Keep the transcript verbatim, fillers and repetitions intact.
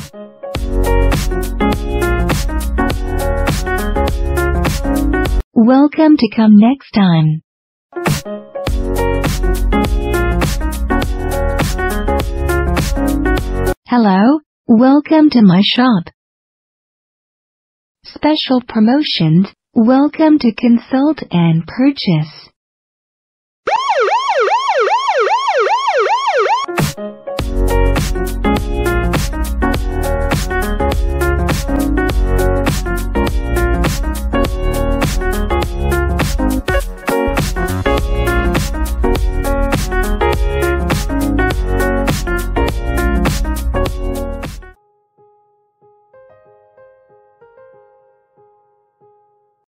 Welcome to come next time. Hello, welcome to my shop. Special promotions, welcome to consult and purchase.